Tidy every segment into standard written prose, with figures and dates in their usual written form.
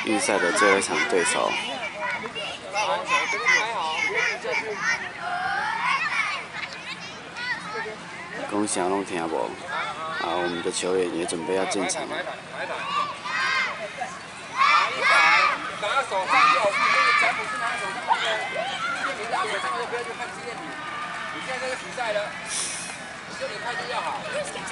预赛的最后一场对手。恭喜拢听无？啊，我们的球员也准备要进场了。 拿手上右，那个脚不是拿手上的，你拿手上就不要去看纪念品。你现在这个比赛了，就你态度要好。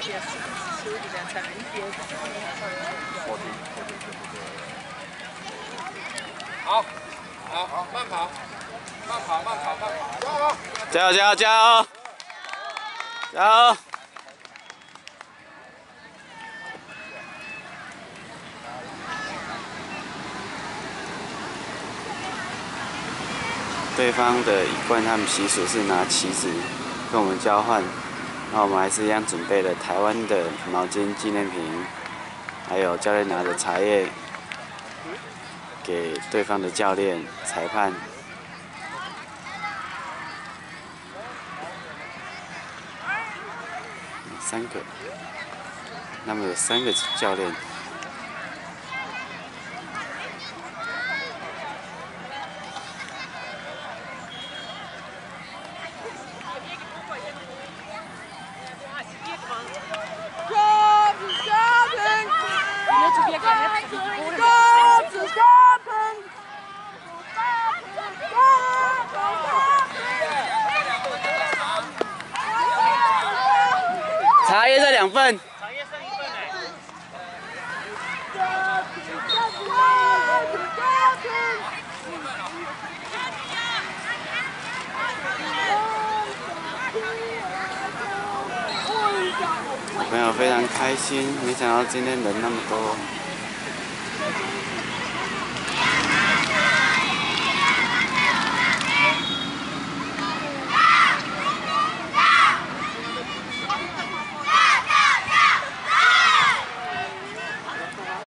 好，好，慢跑，慢跑，慢跑，慢跑，加油！ 加油！加油！加油！加油！对方的一贯他们习俗是拿旗子跟我们交换，那我们还是一样准备了台湾的毛巾纪念品，还有教练拿的茶叶给对方的教练、裁判。3个，那么有3个教练。茶叶这2份。 茶叶剩1份哎。 小朋友非常开心，没想到今天人那么多。